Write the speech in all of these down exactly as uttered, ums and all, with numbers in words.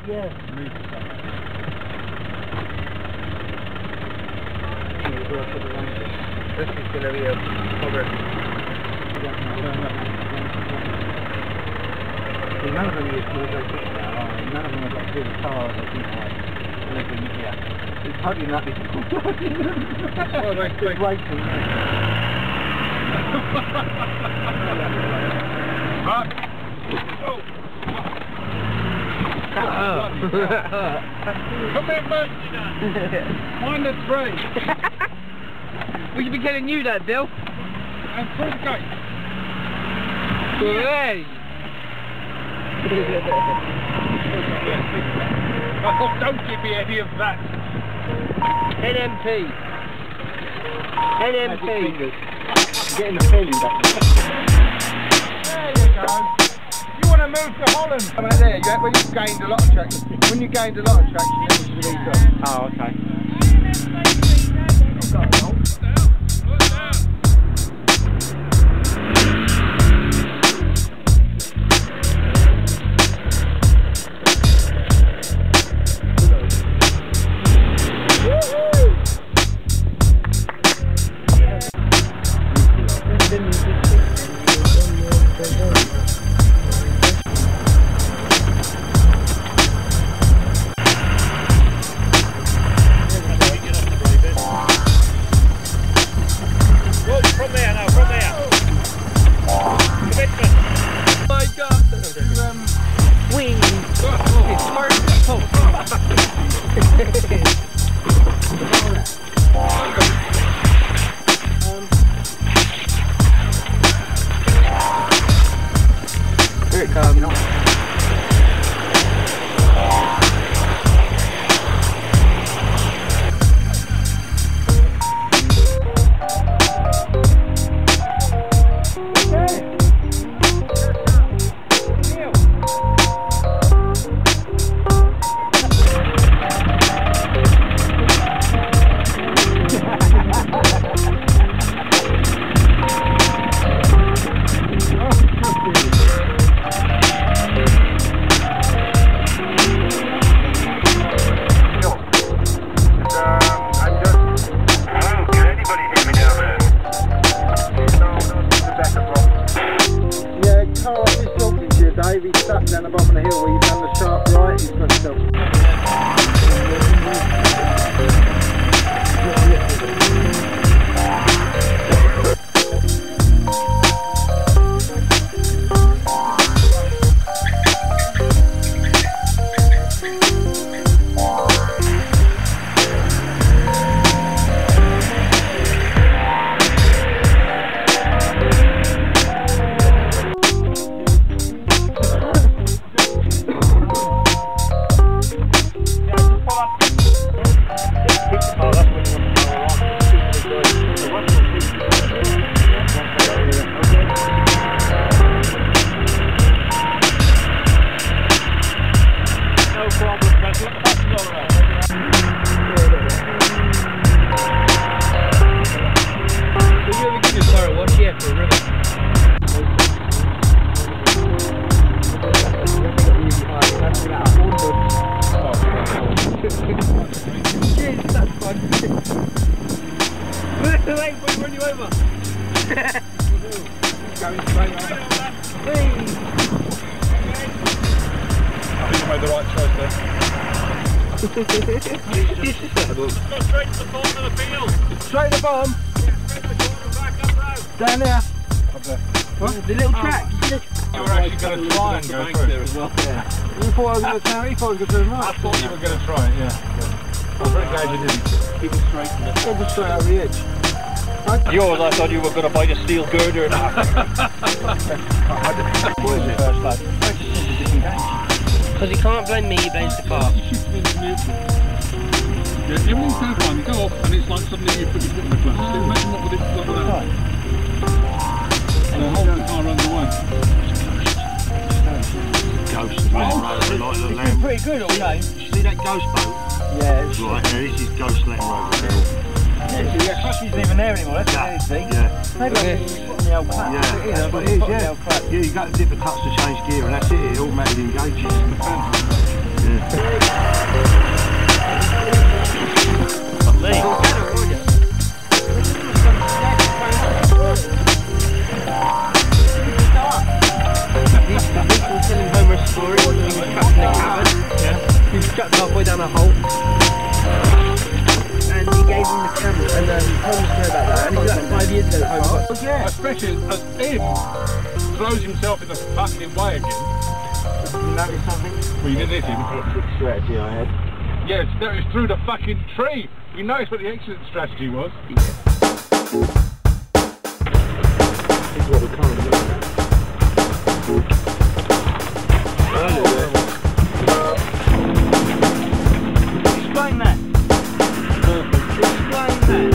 Yeah. Move the stuff. This is going to be a cover. None of them used to go quick now, are they? None of them have got through the cars, I think, like, living here. It's hardly that difficult. Oh, they Just waiting, yeah. Right. Oh. Come in, man. Mind the three. We should be getting you that, Bill. And through the gate. Hey! Oh, don't give me any of that. N M P. N M P. Getting the feeling back. There you go. You want to move to Holland? Come out there, you, well, you've gained a lot of traction. When you gained a lot of traction, you push the leads up. Oh, okay. Here it comes. Dave, he's stuck down the bottom of the hill where you've done the sharp right, he's got himself. The right choice there. Go straight to the bottom of the field. Straight to the bottom? Yeah, straight to the corner, back up road. Down there? Up there. What? The little track? You were actually going to try and go through there as well. Yeah. You thought I was going to try, you thought I was going to do I thought you were going to try it, yeah. I was very glad you didn't. Keep it straight. Keep it straight over the edge. Yours, I thought you were going to buy the steel girder and half. What is it? First lad. Because he can't blame me, he blames the car. Yeah, everything's so fine, you go off and it's like suddenly you put your foot in the clutch. Imagine what would it look like. And the whole car runs away. Ghost Land Rover, like the Land. Pretty good all day. See that ghost boat? Yeah. It's Right, now this is Ghost Land Rover. Yeah, the clutch isn't even there anymore, that's what it is, see? Yeah. Maybe Okay. I'm just putting the old clutch. Yeah, It is, that's but what it's it is, putting the yeah. old clutch. Yeah, you got to dip a clutch to change gear and that's it, it automatically engages. Yeah. done a halt. And he gave him the camera, and um, told him to know about that. And it was like five years ago. Oh, Yeah. Especially as him throws himself in the fucking way again. You notice something? Well, you didn't hit him. Exit strategy I had. Yes, that was through the fucking tree. You noticed what the exit strategy was? This is what we can't do. Explain that. Explain that.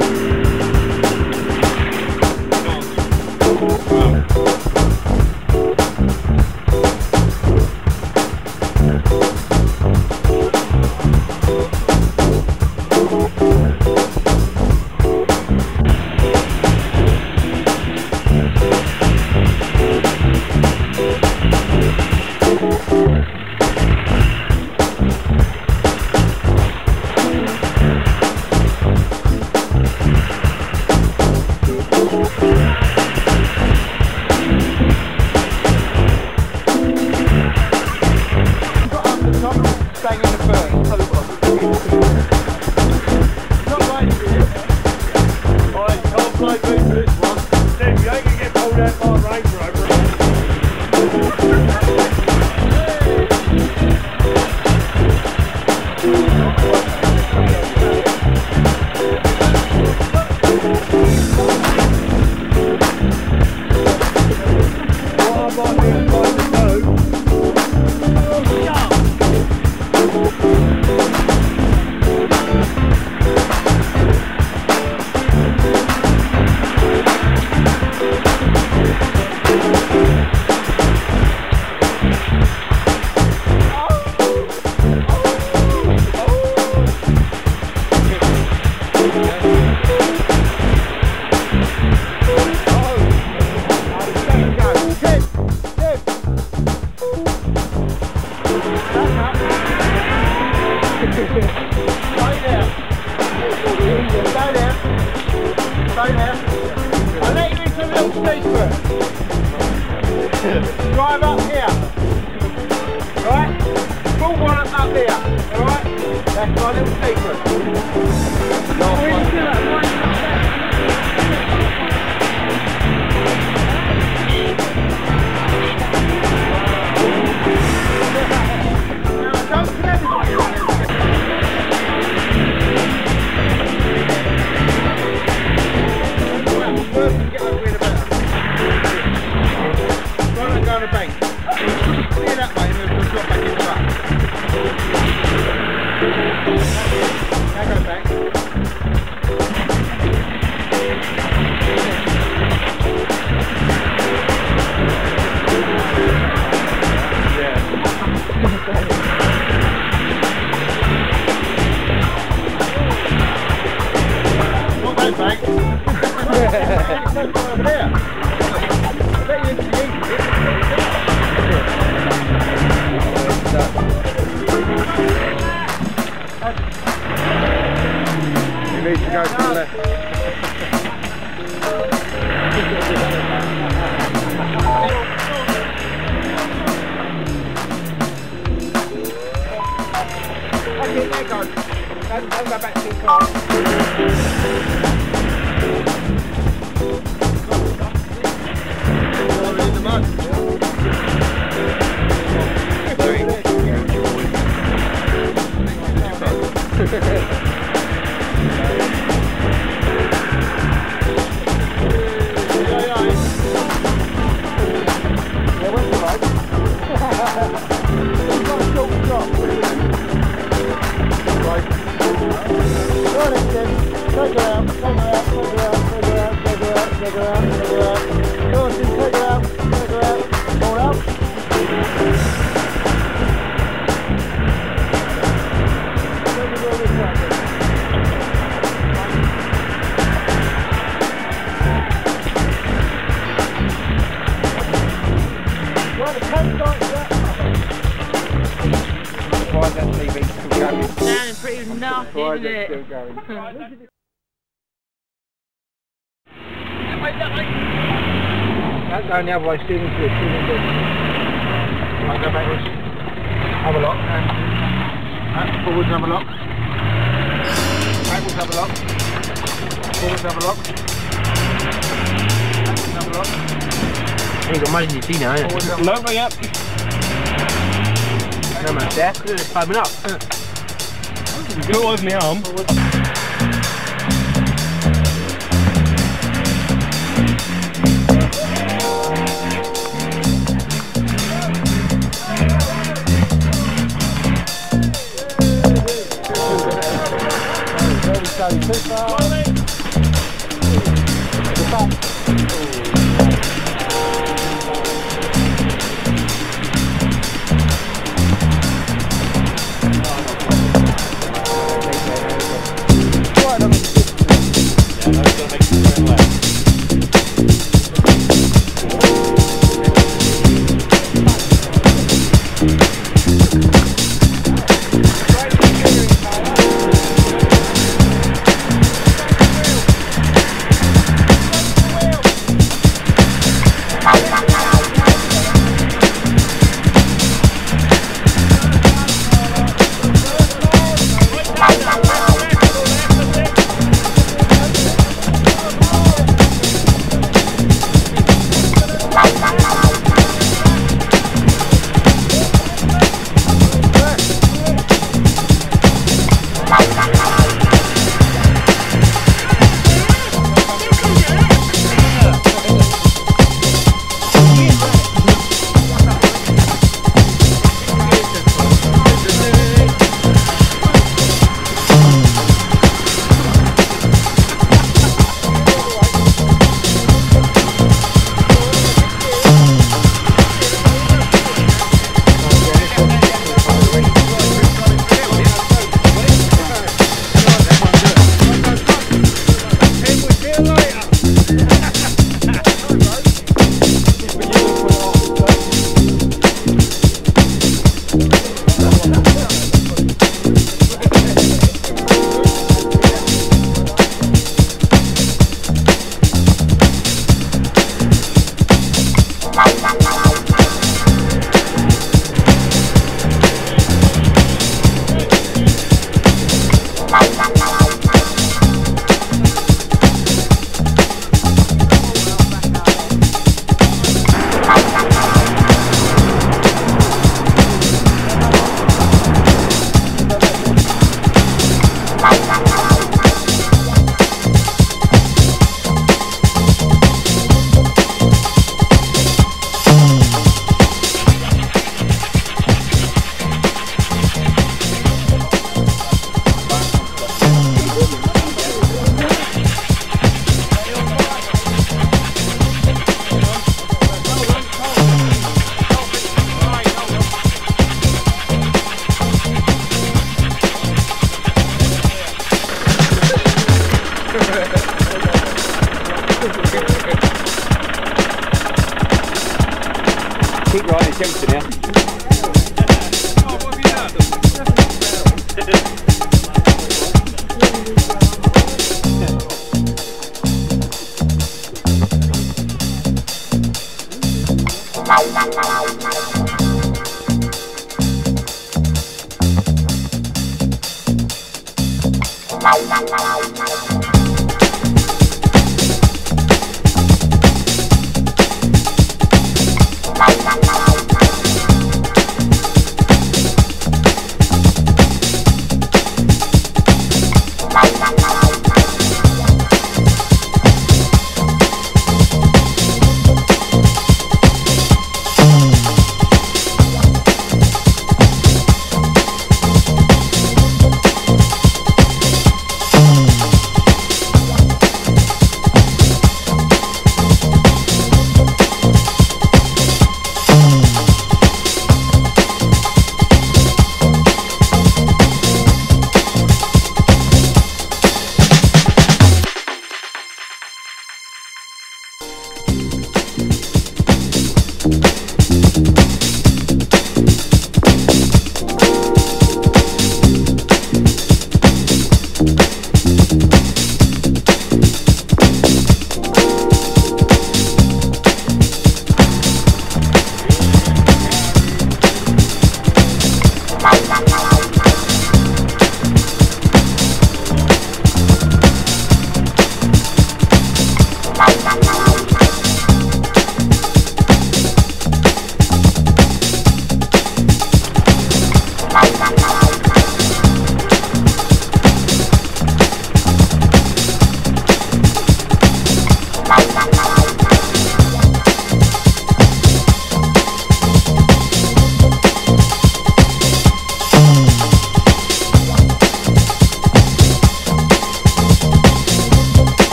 Drive up here. Right? Full one up, up there. Alright? That's my little secret. Last You need to go to the left. Okay, there you go. Don't, don't go back too far. In the mud. Sounding pretty nasty, isn't it? Still going. That's going the other way, steering to it, steering to it. I'll go backwards. Have a look. Huh? Forwards have a lock. Backwards have a lock. Forwards have a lock. Backwards have a lock. Ain't got money to see now, innit? Forwards have a No, lock. not yet. No man, there. Look, it's climbing up. Go over my arm. Very slowly, too far. The back. Keep riding, jumping here. Boom.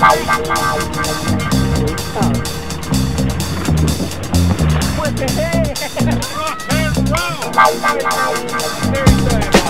Rock and roll! Very good.